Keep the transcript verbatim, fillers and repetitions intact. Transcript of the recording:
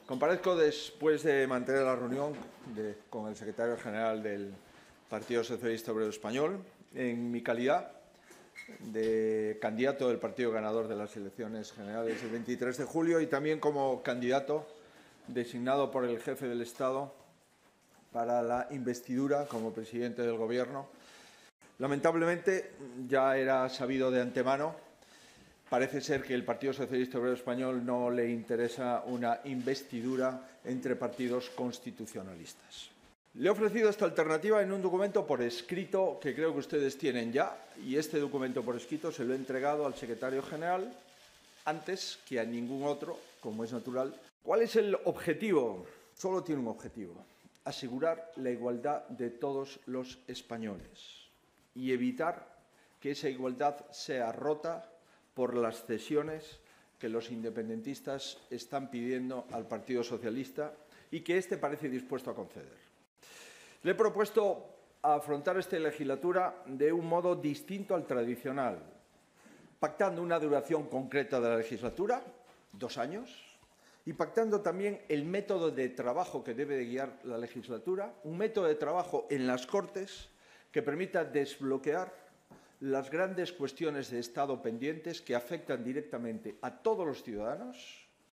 Comparezco después de mantener la reunión de, con el secretario general del Partido Socialista Obrero Español en mi calidad de candidato del partido ganador de las elecciones generales del veintitrés de julio y también como candidato designado por el jefe del Estado para la investidura como presidente del Gobierno. Lamentablemente, ya era sabido de antemano. Parece ser que el Partido Socialista Obrero Español no le interesa una investidura entre partidos constitucionalistas. Le he ofrecido esta alternativa en un documento por escrito que creo que ustedes tienen ya, y este documento por escrito se lo he entregado al secretario general antes que a ningún otro, como es natural. ¿Cuál es el objetivo? Solo tiene un objetivo: asegurar la igualdad de todos los españoles y evitar que esa igualdad sea rota por las cesiones que los independentistas están pidiendo al Partido Socialista y que éste parece dispuesto a conceder. Le he propuesto afrontar esta legislatura de un modo distinto al tradicional, pactando una duración concreta de la legislatura, dos años, y pactando también el método de trabajo que debe de guiar la legislatura, un método de trabajo en las Cortes que permita desbloquear las grandes cuestiones de Estado pendientes que afectan directamente a todos los ciudadanos